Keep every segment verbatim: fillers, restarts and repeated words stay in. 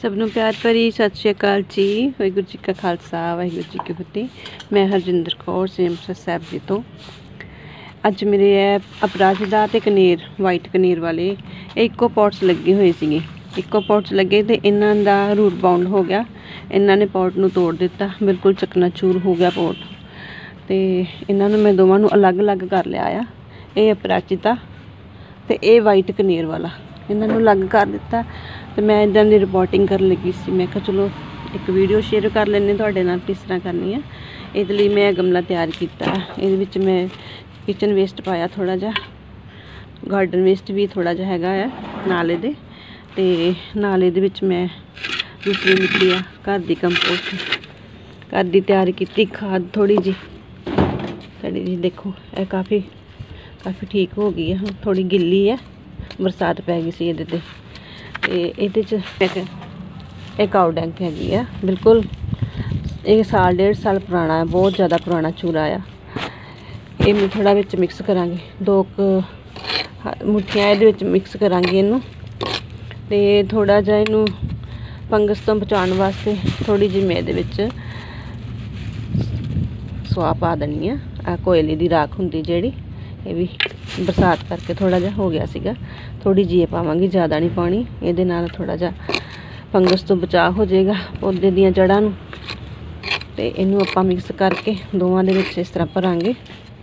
सबनों प्यार भरी सत श्री अकाल जी। वाहिगुरू जी का खालसा वाहिगुरू जी की फतेह। मैं हरजिंदर कौर सिमरन साहब जी तो अज मेरे है अपराजिता ते कनेर वाइट कनेर वाले इको पॉट्स लगे हुए सी। इको पॉट्स लगे तो इन्हां दा रूट बाउंड हो गया। इन्हां ने पॉट नूं तोड़ दिता, बिल्कुल चकनाचूर हो गया पॉट। तो इन्हां नूं मैं दोवां नूं अलग अलग कर लिया आ। ये अपराजिता ते ये वाइट कनेर वाला इन्हां नूं अलग कर दिता। तो मैं इदां दी रिपोर्टिंग कर लगी सी। मैं कहा चलो एक वीडियो शेयर कर लैने तुहाडे नाल किस तरह करनी है। इहदे लई मैं गमला तैयार कीता। इहदे विच मैं किचन वेस्ट पाया, थोड़ा जा गार्डन वेस्ट भी थोड़ा जा हैगा है नाल इहदे। ते नाल इहदे विच मैं दूसरी मिट्टी आ घर दी कंपोस्ट घर दी तैयार कीती खाद थोड़ी जी साड़ी जी। देखो यह काफ़ी काफ़ी ठीक हो गई है। हुण थोड़ी गिल्ली है, बरसात पै गई सी इहदे ते। ते इहदे च एक काऊ डैंक हैगी है, बिल्कुल एक साल डेढ़ साल पुराना है, बहुत ज़्यादा पुराना चूरा आ। ये मैं थोड़ा विच मिक्स करांगी, दो मुठियां इहदे विच मिक्स करांगी इनू। ते थोड़ा जिहा इनू फंगस तो बचाने वास्ते थोड़ी जी मैं इहदे विच सुआह पा देनी है। आ कोयले दी राख हुंदी जिहड़ी, ये भी बरसात करके थोड़ा जा हो गया सीगा। थोड़ी जी पावांगी, ज़्यादा नहीं पानी। ये नाल थोड़ा जा फंगस तो बचाव हो जाएगा पौधे दियां जड़ां नूं। ते इनू आपां मिक्स करके दोवां दे विच इस तरह भरांगे।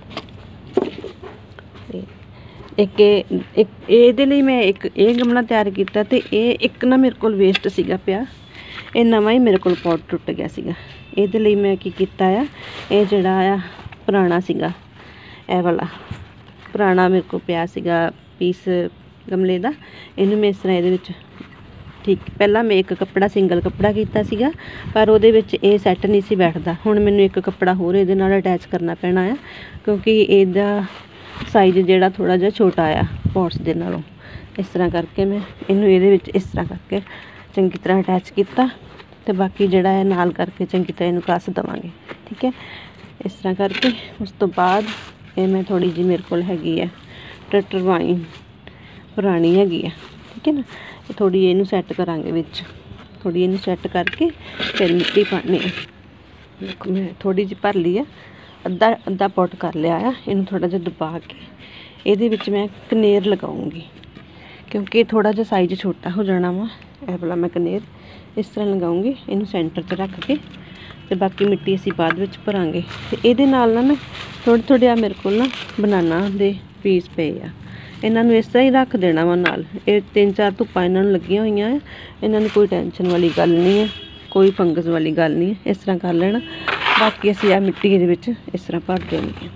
एक एक इहदे लई मैं एक ये गमला तैयार कीता। ते ये एक ना मेरे कोल वेस्ट सीगा पिया, ये नवां ही मेरे कोल पॉट टुट गया सीगा। इहदे लई मैं की कीता आ, ये जिहड़ा आ पुराना सीगा, ए वाला पुराना मेरे को पिया सीगा पीस गमले दा। इनू मैं इस तरह इहदे विच ठीक पहला मैं एक कपड़ा सिंगल कपड़ा कीता सीगा, पर उहदे विच ये सैट नहीं सी बैठदा। हुण मैनूं एक कपड़ा होर इहदे नाल अटैच करना पैना है, क्योंकि इहदा साइज जिहड़ा थोड़ा जिहा छोटा आ पॉट्स दे नालों। इस तरह करके मैं इनू इहदे विच इस तरह करके चंगी तरह अटैच कीता। ते बाकी जिहड़ा है नाल करके चंगी तरह इनू कस देवांगे, ठीक है। इस तरह करके उस तो बाद ये मैं थोड़ी जी मेरे कोल हैगी है टटर वाइन पुरानी हैगी है, ठीक है ना। थोड़ी इनू सैट करांगे विच, थोड़ी इनू सैट करके फिर मिट्टी पानी है। देखो मैं थोड़ी जी भर ली है, अद्धा अद्धा पॉट कर लिया है। इनू थोड़ा जिहा दबा के इहदे विच मैं कनेर लगाऊंगी, क्योंकि थोड़ा जिहा साइज छोटा हो जाना वा। यह वाला मैं कनेर इस तरह लगाऊंगी, इनू सेंटर च रख के। ते बाकी मिट्टी असीं बाद विच भरांगे। ते इहदे नाल ना मैं थोड़े थोड़े आ मेरे कोल ना बनाना दे पीस पे आ, इन्हां नूं इस तरह ही रख देना वा नाल। ये तीन चार धुप्पां इन्हां नूं लगियां होईयां है, इन्हां नूं कोई टेंशन वाली गल नहीं है, कोई फंगस वाली गल नहीं है। इस तरह कर लेना। बाकी असीं आ मिट्टी इहदे विच इस तरह भर देनी है।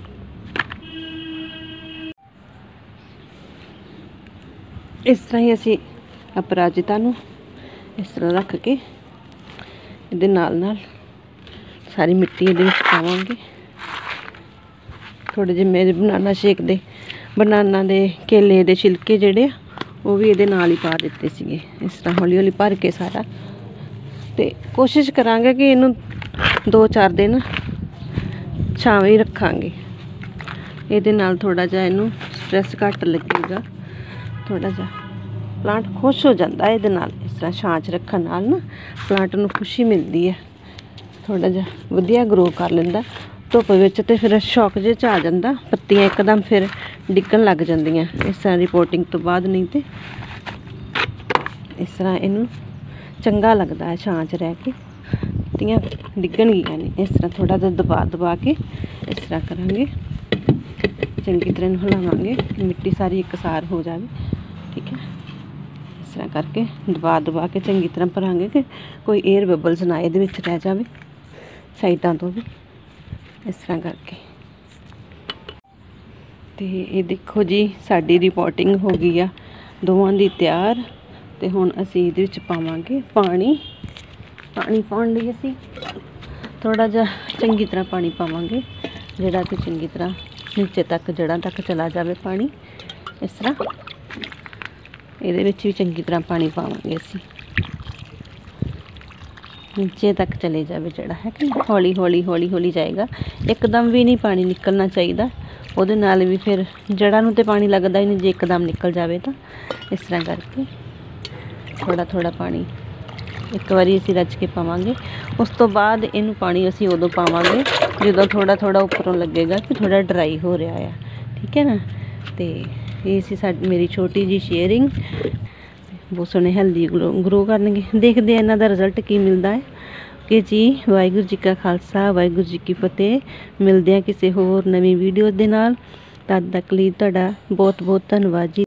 इस तरह ही असीं अपराजिता नूं इस तरह रख के इहदे नाल नाल सारी मिट्टी इहदे विच पावांगे। थोड़े जे मेरे बनाना शेक दे बनाना दे केले दे छिलके जिहड़े वो भी इहदे नाल ही पा दित्ते सीगे। इस तरह हौली हौली भर के सारा। ते कोशिश करांगे कि इनू दो चार दिन छावें ही रखांगे। इहदे नाल थोड़ा जिहा इनू स्ट्रैस घट लगेगा, थोड़ा जिहा प्लांट खुश हो जाता है इहदे नाल। इस तरह छां च रखण नाल ना प्लांट नूं खुशी मिलती है, थोड़ा जिहा वधिया ग्रो कर लैंदा। धुप्प विच ते फिर शौक जे च आ जांदा, पत्तियां एकदम फिर डिग्गण लग जांदियां इस तरह रिपोर्टिंग तो बाद। नहीं तो इस तरह इनू चंगा लगता है छां च रह के, पत्तियां डिग्गणगियां नहीं। इस तरह थोड़ा जिहा दबा दबा के इस तरह करांगे, चंगी तरह इनू हिलावांगे, मिट्टी सारी एकसार हो जाए, ठीक है। इस तरह करके दबा दबा के चंगी तरह भरांगे कि कोई एयर बबल्स ना इहदे विच रह जावे साइडां तो भी। इस तरह करके तो ये देखो जी साडी रिपोर्टिंग हो गई आ दोवां दी तैयार। तो हुण असीं इहदे विच पावांगे पानी। पानी पाउण लई असीं थोड़ा जिहा चंगी तरह पानी पावांगे, जिहड़ा कि चंगी तरह नीचे तक जड़ां तक चला जावे पानी। इस तरह इहदे विच भी चंगी तरह पानी पावांगे असीं, नीचे तक चले जाए जड़ा है कि हौली हौली हौली हौली जाएगा। एकदम भी नहीं पानी निकलना चाहिए, ਉਹਦੇ ਨਾਲ भी फिर जड़ा नूं ते पानी लगता ही नहीं जे एकदम निकल जाए तो। इस तरह करके थोड़ा थोड़ा पानी ਇੱਕ ਵਾਰੀ ਅਸੀਂ ਰਚ ਕੇ ਪਾਵਾਂਗੇ। ਉਸ ਤੋਂ ਬਾਅਦ ਇਹਨੂੰ ਪਾਣੀ ਅਸੀਂ ਉਦੋਂ ਪਾਵਾਂਗੇ ਜਦੋਂ ਥੋੜ੍ਹਾ ਥੋੜ੍ਹਾ ਉੱਪਰੋਂ ਲੱਗੇਗਾ ਕਿ ਥੋੜ੍ਹਾ ਡਰਾਈ ਹੋ ਰਿਹਾ ਆ, ਠੀਕ ਹੈ ਨਾ। ਅਤੇ ਇਹ ਸੀ ਸਾਡੀ ਮੇਰੀ ਛੋਟੀ ਜਿਹੀ ਸ਼ੇਅਰਿੰਗ। ਬਹੁਤ ਸੋਹਣੇ ਹੈਲਦੀ ਗਲੋ ਗਰੋ ਕਰਨਗੇ। ਦੇਖਦੇ ਆ ਇਹਨਾਂ ਦਾ ਰਿਜ਼ਲਟ ਕੀ ਮਿਲਦਾ ਹੈ। ਓਕੇ ਜੀ, ਵਾਹਿਗੁਰੂ ਜੀ ਕਾ ਖਾਲਸਾ, ਵਾਹਿਗੁਰੂ ਜੀ ਕੀ ਫਤਿਹ। ਮਿਲਦੇ ਆ ਕਿਸੇ ਹੋਰ ਨਵੀਂ ਵੀਡੀਓ ਦੇ ਨਾਲ। ਤਦ ਤੱਕ ਲਈ ਤੁਹਾਡਾ ਬਹੁਤ ਬਹੁਤ ਧੰਨਵਾਦ ਜੀ।